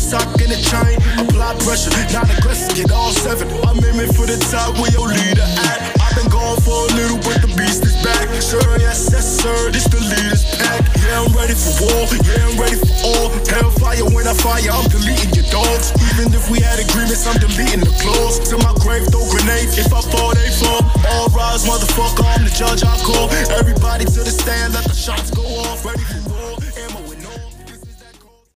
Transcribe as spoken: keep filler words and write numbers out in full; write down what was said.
sock and a chain. Apply pressure, not aggressive, get all seven. I'm aiming for the top where your leader at. I've been gone for a little, but the beast is back. Sir, yes, yes, sir, this the leader's pack. Yeah, I'm ready for war, yeah, I'm ready for all. Hellfire when I fire, I'm deleting your dogs. Even if we had agreements, I'm deleting the clause. To my grave, throw grenades, if I fall, they fall. All rise, motherfucker, I'm the judge I call. Everybody to the stand, let the shots go off. Ready for